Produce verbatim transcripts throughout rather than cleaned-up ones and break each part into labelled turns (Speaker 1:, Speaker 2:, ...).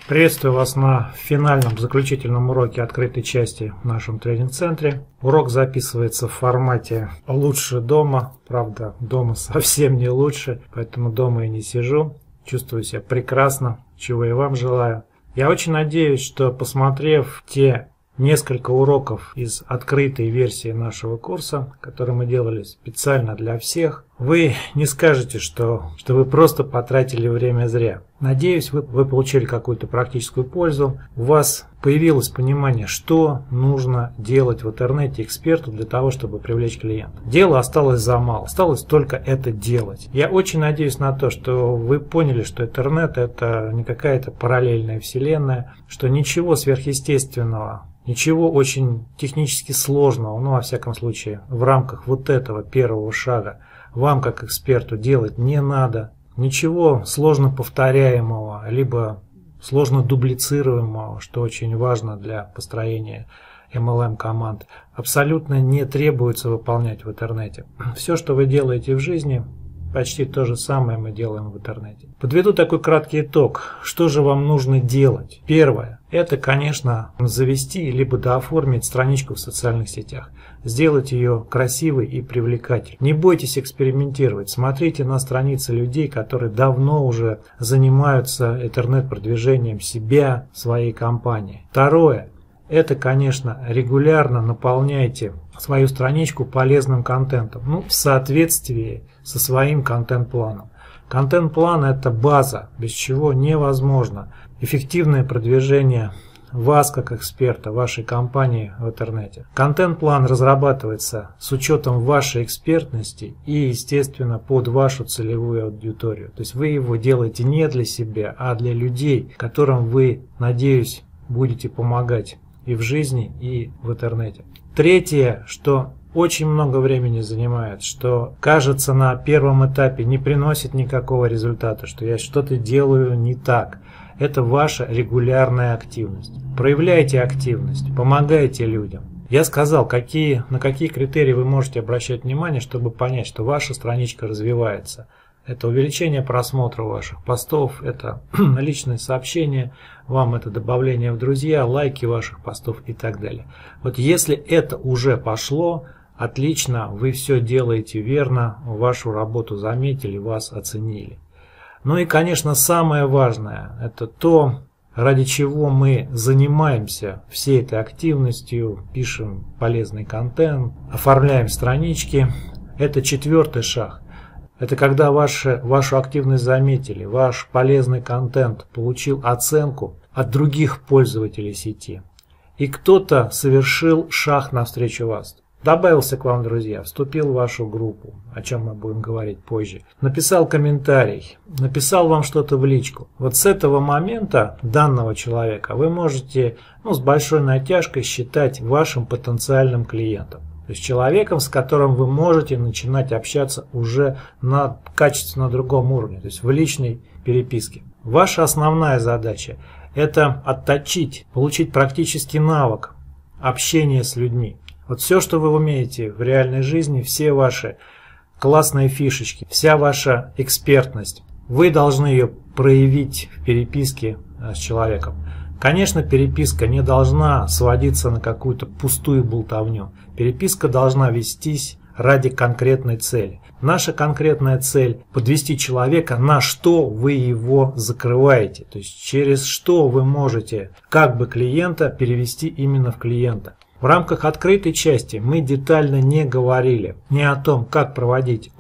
Speaker 1: Приветствую вас на финальном заключительном уроке открытой части в нашем тренинг-центре. Урок записывается в формате «Лучше дома». Правда, дома совсем не лучше, поэтому дома и не сижу. Чувствую себя прекрасно, чего и вам желаю. Я очень надеюсь, что, посмотрев те несколько уроков из открытой версии нашего курса, который мы делали специально для всех, вы не скажете, что, что вы просто потратили время зря. Надеюсь, вы, вы получили какую-то практическую пользу. У вас появилось понимание, что нужно делать в интернете эксперту для того, чтобы привлечь клиента. Дело осталось за мало. Осталось только это делать. Я очень надеюсь на то, что вы поняли, что интернет — это не какая-то параллельная вселенная, что ничего сверхъестественного, ничего очень технически сложного, ну, во всяком случае, в рамках вот этого первого шага вам, как эксперту, делать не надо. Ничего сложно повторяемого, либо сложно дублицируемого, что очень важно для построения эм эл эм-команд, абсолютно не требуется выполнять в интернете. Все, что вы делаете в жизни, почти то же самое мы делаем в интернете. Подведу такой краткий итог. Что же вам нужно делать? Первое. Это, конечно, завести либо дооформить страничку в социальных сетях. Сделать ее красивой и привлекательной. Не бойтесь экспериментировать. Смотрите на страницы людей, которые давно уже занимаются интернет-продвижением себя, своей компании. Второе. Это, конечно, регулярно наполняйте свою страничку полезным контентом, ну, в соответствии со своим контент-планом. Контент-план – это база, без чего невозможно эффективное продвижение вас как эксперта, вашей компании в интернете. Контент-план разрабатывается с учетом вашей экспертности и, естественно, под вашу целевую аудиторию. То есть вы его делаете не для себя, а для людей, которым вы, надеюсь, будете помогать и в жизни, и в интернете. Третье, что очень много времени занимает, что кажется на первом этапе не приносит никакого результата, что я что-то делаю не так. Это ваша регулярная активность. Проявляйте активность, помогайте людям. Я сказал, какие, на какие критерии вы можете обращать внимание, чтобы понять, что ваша страничка развивается. Это увеличение просмотра ваших постов, это личные сообщения вам, это добавление в друзья, лайки ваших постов и так далее. Вот если это уже пошло, отлично, вы все делаете верно, вашу работу заметили, вас оценили. Ну и, конечно, самое важное, это то, ради чего мы занимаемся всей этой активностью, пишем полезный контент, оформляем странички. Это четвертый шаг. Это когда ваши, вашу активность заметили, ваш полезный контент получил оценку от других пользователей сети. И кто-то совершил шаг навстречу вас. Добавился к вам, друзья, вступил в вашу группу, о чем мы будем говорить позже. Написал комментарий, написал вам что-то в личку. Вот с этого момента данного человека вы можете, ну, с большой натяжкой считать вашим потенциальным клиентом. То есть человеком, с которым вы можете начинать общаться уже на качественно другом уровне, то есть в личной переписке. Ваша основная задача – это отточить, получить практический навык общения с людьми. Вот все, что вы умеете в реальной жизни, все ваши классные фишечки, вся ваша экспертность, вы должны ее проявить в переписке с человеком. Конечно, переписка не должна сводиться на какую-то пустую болтовню. Переписка должна вестись ради конкретной цели. Наша конкретная цель – подвести человека, на что вы его закрываете. То есть через что вы можете как бы клиента перевести именно в клиента. В рамках открытой части мы детально не говорили ни о том, как проводить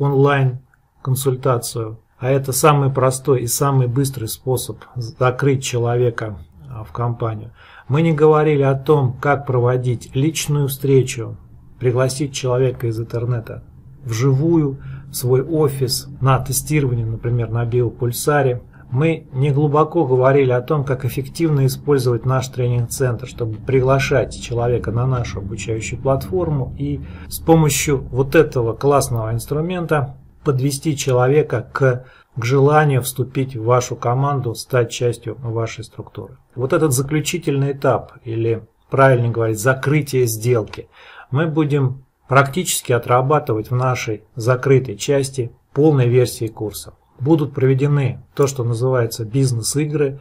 Speaker 1: онлайн-консультацию, а это самый простой и самый быстрый способ закрыть человека в компанию. Мы не говорили о том, как проводить личную встречу, пригласить человека из интернета вживую, в свой офис, на тестирование, например, на биопульсаре. Мы не глубоко говорили о том, как эффективно использовать наш тренинг-центр, чтобы приглашать человека на нашу обучающую платформу и с помощью вот этого классного инструмента подвести человека к, к желанию вступить в вашу команду, стать частью вашей структуры. Вот этот заключительный этап, или правильно говорить, закрытие сделки, мы будем практически отрабатывать в нашей закрытой части полной версии курса. Будут проведены то, что называется бизнес-игры.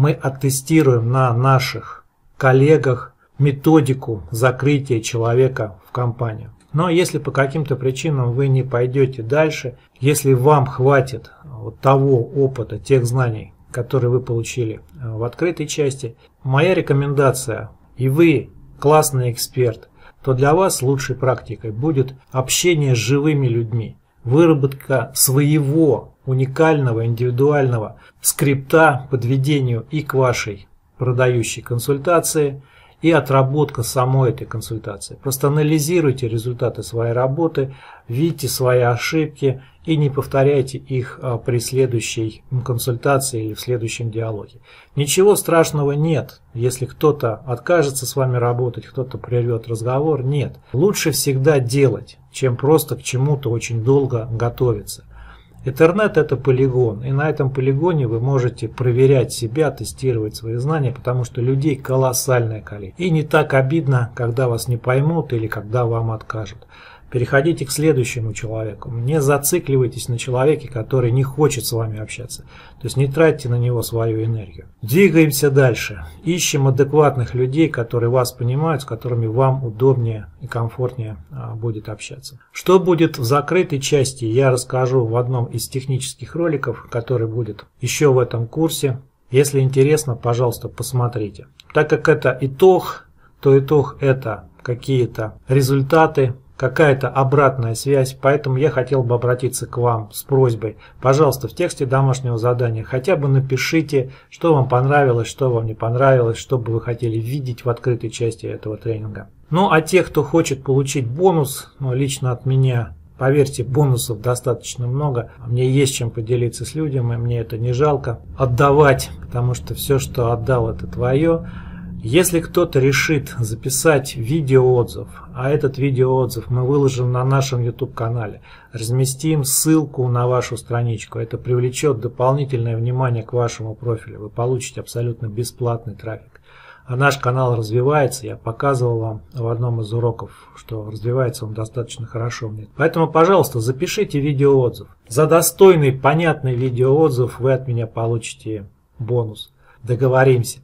Speaker 1: мы оттестируем на наших коллегах методику закрытия человека в компанию. Но если по каким-то причинам вы не пойдете дальше, если вам хватит вот того опыта, тех знаний, которые вы получили в открытой части, моя рекомендация, и вы классный эксперт, то для вас лучшей практикой будет общение с живыми людьми, выработка своего уникального, индивидуального скрипта по подведению и к вашей продающей консультации, и отработка самой этой консультации. Просто анализируйте результаты своей работы, видите свои ошибки и не повторяйте их при следующей консультации или в следующем диалоге. Ничего страшного нет, если кто-то откажется с вами работать, кто-то прервет разговор. Нет. Лучше всегда делать, чем просто к чему-то очень долго готовиться. Интернет – это полигон, и на этом полигоне вы можете проверять себя, тестировать свои знания, потому что людей колоссальное количество. И не так обидно, когда вас не поймут или когда вам откажут. Переходите к следующему человеку. Не зацикливайтесь на человеке, который не хочет с вами общаться. То есть не тратьте на него свою энергию. Двигаемся дальше. Ищем адекватных людей, которые вас понимают, с которыми вам удобнее и комфортнее будет общаться. Что будет в закрытой части, я расскажу в одном из технических роликов, который будет еще в этом курсе. Если интересно, пожалуйста, посмотрите. Так как это итог, то итог это какие-то результаты, какая-то обратная связь, поэтому я хотел бы обратиться к вам с просьбой. Пожалуйста, в тексте домашнего задания хотя бы напишите, что вам понравилось, что вам не понравилось, что бы вы хотели видеть в открытой части этого тренинга. Ну а те, кто хочет получить бонус, ну, лично от меня, поверьте, бонусов достаточно много. Мне есть чем поделиться с людьми, мне это не жалко отдавать, потому что все, что отдал, это твое. Если кто-то решит записать видеоотзыв, а этот видеоотзыв мы выложим на нашем YouTube-канале, разместим ссылку на вашу страничку, это привлечет дополнительное внимание к вашему профилю, вы получите абсолютно бесплатный трафик. А наш канал развивается, я показывал вам в одном из уроков, что развивается он достаточно хорошо. Поэтому, пожалуйста, запишите видеоотзыв. За достойный, понятный видеоотзыв вы от меня получите бонус. Договоримся.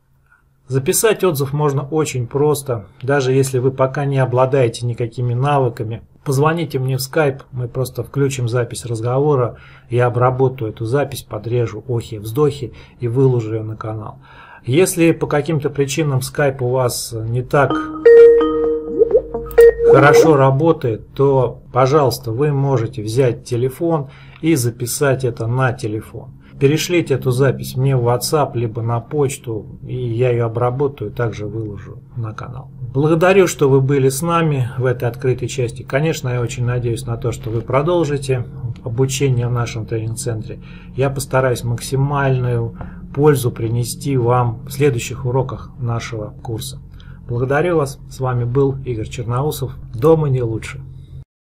Speaker 1: Записать отзыв можно очень просто, даже если вы пока не обладаете никакими навыками. Позвоните мне в Skype, мы просто включим запись разговора, я обработаю эту запись, подрежу охи-вздохи и выложу ее на канал. Если по каким-то причинам Skype у вас не так хорошо работает, то, пожалуйста, вы можете взять телефон и записать это на телефон. Перешлите эту запись мне в WhatsApp, либо на почту, и я ее обработаю и также выложу на канал. Благодарю, что вы были с нами в этой открытой части. Конечно, я очень надеюсь на то, что вы продолжите обучение в нашем тренинг-центре. Я постараюсь максимальную пользу принести вам в следующих уроках нашего курса. Благодарю вас. С вами был Игорь Черноусов. Дома не лучше.